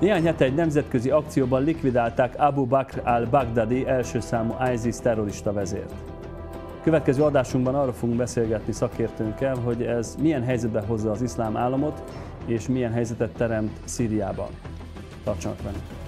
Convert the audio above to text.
Néhány hete egy nemzetközi akcióban likvidálták Abu Bakr al-Baghdadi első számú ISIS terrorista vezért. Következő adásunkban arról fogunk beszélgetni szakértőnkkel, hogy ez milyen helyzetbe hozza az iszlám államot, és milyen helyzetet teremt Szíriában. Tartsanak velünk!